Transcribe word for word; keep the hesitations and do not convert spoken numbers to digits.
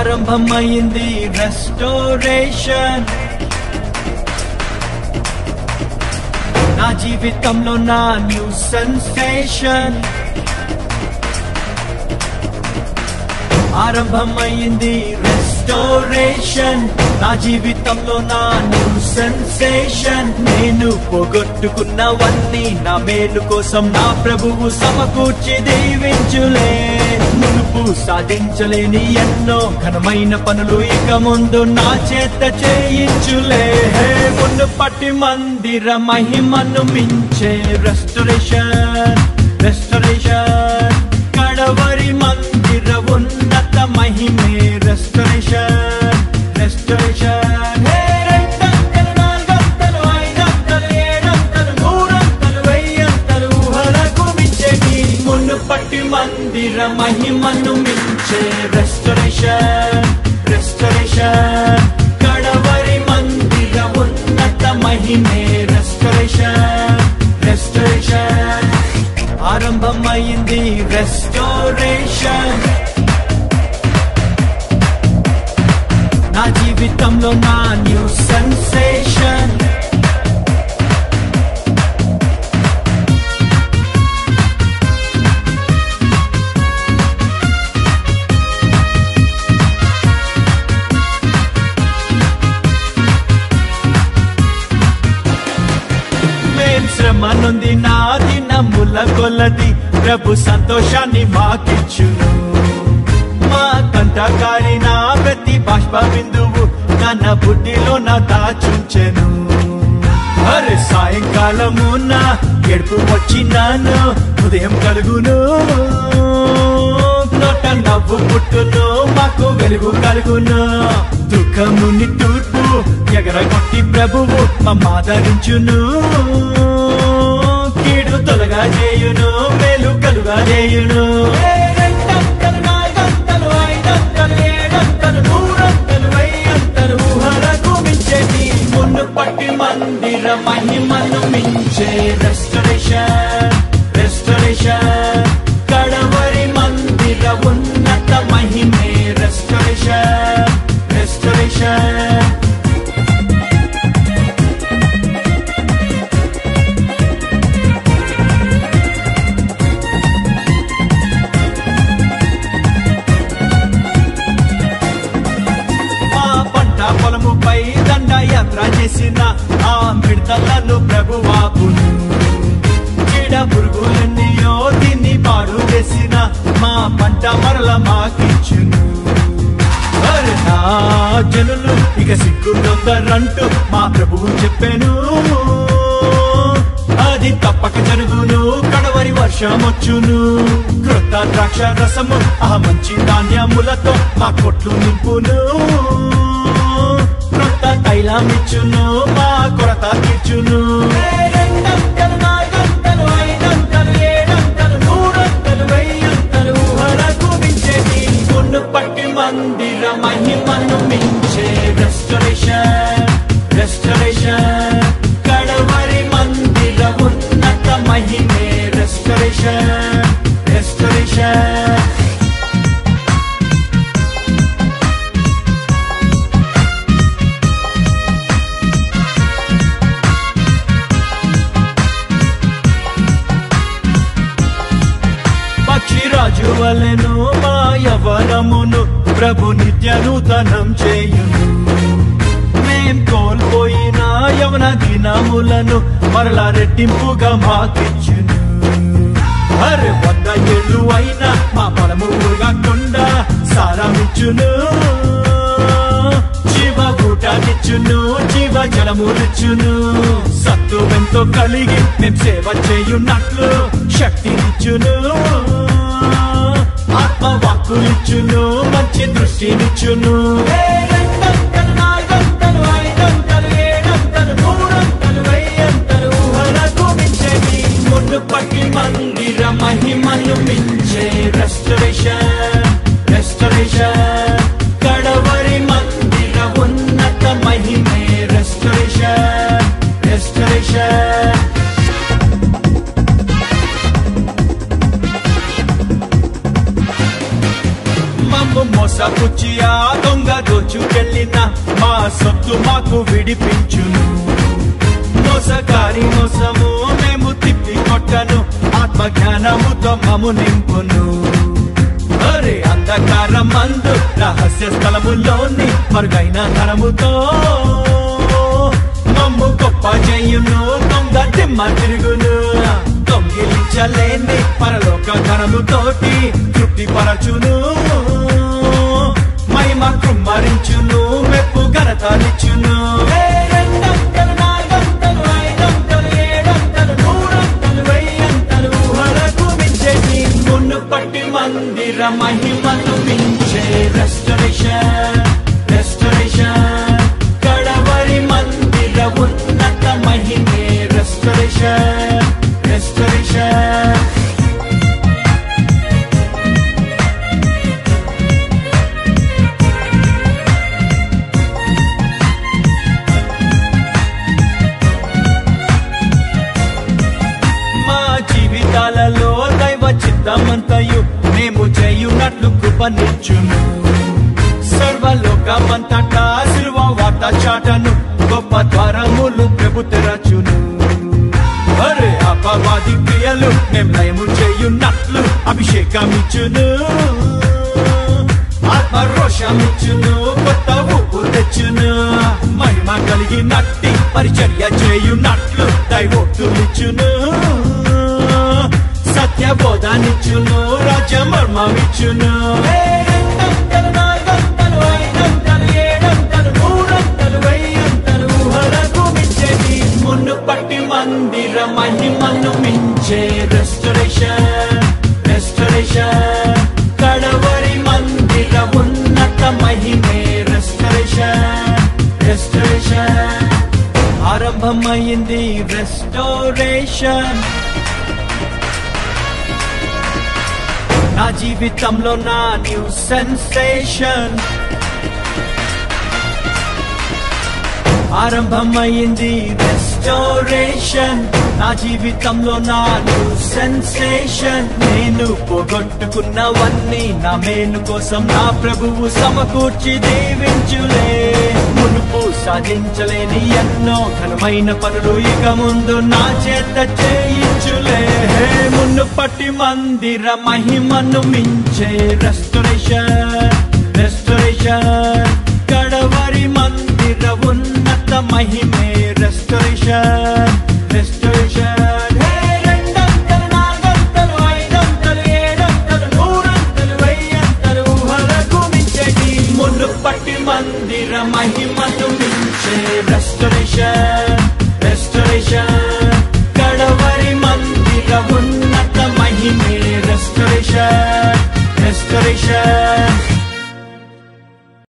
ఆరంభమైంది రెస్టోరేషన్, నా జీవితంలో నా న్యూ సెన్సేషన్. ఆరంభమైంది రెస్టోరేషన్, నా జీవితంలో నా న్యూ సెన్సేషన్. నేను పోగొట్టుకున్నవన్నీ నా మేలు కోసం నా ప్రభువు సమకూర్చి దీవించులే. మునుపు సాధించలేని ఎన్నో ఘనమైన పనులు ఇక ముందు నా చేత చేయించులే. మునుపటి మందిర మహిమను మించే రెస్టోరేషన్, రెస్టోరేషన్. కడవరి మందిర ఉన్నత మహిమే రెస్టోరేషన్, రెస్టోరేషన్. రెండంతలు, నాలుగంతలు, ఐదంతలు, ఏడంతలు, నూరంతలు, వెయ్యంతలు, ఊహలకు మించేటి మునుపటి మందిర మహిమను మించే రెస్టోరేషన్, రెస్టోరేషన్. కడవరి మందిర ఉన్నత మహిమే రెస్టోరేషన్, రెస్టోరేషన్. ఆరంభమైంది రెస్టోరేషన్, నా జీవితంలో నా న్యూ సెన్సేషన్. మేం శ్రమ నొంది నా దినముల కొలది ప్రభు సంతోషాన్ని మాకిచ్చును. మా కంట కారిన ప్రతి బాష్ప బిందువు తన బుద్ధిలో నా దాచుంచెను. అరే సాయంకాలము నా ఎడుపు వచ్చినాను, ఉదయం కలుగును, నోట నవ్వు పుట్టును, మాకు వెలుగు కలుగును. దుఃఖముని తూర్పు ఎగరగొట్టి ప్రభువు మమ్మాదరించును. కీడు తొలగా చేయును, మేలు కలుగా చేయును. రెండంతలు, నాలుగంతలు, ఐదంతలు, ఏడంతలు, నూరంతలు, వెయ్యంతలు, ఊహలకు మించేటి మునుపటి మందిర మహిమను మించే రెస్టోరేషన్, రెస్టోరేషన్. కడవరి మందిర ఉన్నత మహిమే రెస్టోరేషన్, రెస్టోరేషన్. పొలముపై దండయాత్ర చేసిన ఆ మిడతలను ప్రభువాపును. చీడ పురుగులన్నీయో తిని పాడు వేసిన మా పంట మరల మాకిచ్చును. అరే నా జనులు ఇక సిగ్గుందంటూ మా ప్రభువు చెప్పాను. అది తప్పక జరుగును, కడవరి వర్షం వచ్చును. క్రొత్త ద్రాక్ష రసము ఆ మంచి ధాన్యములతో మా కొట్లు నింపును. క్రొత్త తైలమిచ్చును, మా కొరత తీర్చును. రెండంతలు, నాలుగంతలు, ఐదంతలు, ఏడంతలు, నూరంతలు, వెయ్యంతలు, ఊహలకు మించేటి మునుపటి మందిర మహిమను మించే రెస్టోరేషన్, రెస్టోరేషన్. కడవరి మందిర ఉన్నత మహిమే రెస్టోరేషన్, రెస్టోరేషన్. పక్షిరాజు వలెను మా యవనమును ప్రభు నిత్య నూతనం చేయును. మేం కోల్పోయిన యవన దినములను మరలా రెట్టింపుగా మాకిచ్చును. అరే వంద ఏళ్ళు అయినా మా పొలము కాకుండా సారమిచ్చును. జీవ ఊటానిచ్చును, జీవ జలములిచ్చును. సత్తువెంతో కలిగి మేం సేవ చేయున్నట్లు శక్తినిచ్చును. ఆత్మవాక్కులిచ్చును, మంచి దృష్టినిచ్చును. రెండంతలు, నాలుగంతలు, ఐదంతలు, ఏడంతలు, నూరంతలు, వెయ్యంతలు, ఊహలకు మించేటి మునుపటి మందిర మహిమను మించే రెస్టోరేషన్, రెస్టోరేషన్. కడవరి మందిర ఉన్నత మహిమే రెస్టోరేషన్, రెస్టోరేషన్. మమ్ము మోస మోసపుచ్చి ఆ దొంగ దోచుకెళ్ళిన మా సొత్తు మాకు విడిపించును. మోసకారి మోసము మేము తిప్పి కొట్టను, ఆత్మజ్ఞానముతో మము నింపును. అరే అంధకారం మందు రహస్య స్థలములోని మరుగైన ధనముతో మమ్ము గొప్ప చేయును. దొంగ దిమ్మ తిరుగును, దొంగిలించలేని పరలోక ధనముతోటి తృప్తి పరచును. మహిమ కృమ్మరించును, మెప్పు ఘనతనిచ్చును. రెండంతలు నాలుగంతలు ఐదంతలు ఏడంతలు నూరంతలు వెయ్యంతలు ఊహలకు మించేది మునుపటి మందిర మహిమను మించే రెస్టరేషన్ రెస్టరేషన్ కడవరి మందిర ఉన్నత మహిమే రెస్టరేషన్ రెస్టరేషన్. మా జీవితాలలో దైవ చిత్తమంతయు మేము చేయునట్లు కృపనిచ్చును. సర్వలోకమంతటా సిలువ వార్త చాటను, గొప్ప ద్వారములు ప్రభు తెరచును. అరే అపవాది క్రియలు మేము లయము చేయున్నట్లు అభిషేకమిచ్చును. ఆత్మరోషమిచ్చును, కొత్త ఊపు తెచ్చును. మహిమ కలిగినట్టి పరిచర్య చేయున్నట్లు దైవోక్తులిచ్చును. సత్య బోధానిచ్చును, రాజ్య మర్మమిచ్చును. రెండంతలు నాలుగంతలు ఐదంతలు ఏడంతలు నూరంతలు వెయ్యంతలు ఊహలకు మించేది మునుపటి మందిర మహిమను మించే రెస్టరేషన్ రెస్టరేషన్ కడవరి మందిర ఉన్నత మహిమే రెస్టరేషన్ రెస్టరేషన్. ఆరంభమైంది రెస్టోరేషన్ నా జీవితంలో, నా న్యూ సెన్సేషన్. ఆరంభమైంది రెస్టోరేషన్ నా జీవితంలో, నా న్యూ సెన్సేషన్. నేను పోగొట్టుకున్నవన్నీ నా మేలు కోసం నా ప్రభువు సమకూర్చి దీవించులే. మునుపు సాధించలేని ఎన్నో ఘనమైన పనులు ఇక ముందు నా చేత చేయించులే. మునుపటి మందిర మహిమను మించే రెస్టరేషన్ రెస్టరేషన్ కడవరి మందిర ఉన్నత మహిమే రెస్టరేషన్ రెస్టరేషన్. రెండంతలు నాలుగంతలు ఐదంతలు ఏడంతలు నూరంతలు వెయ్యంతలు ఊహలకు మించేది మునుపటి మందిర మహిమను మించే రెస్టరేషన్ రెస్టరేషన్ కడవరి మందిర ఉన్నత మహిమే రెస్టరేషన్ రెస్టరేషన్.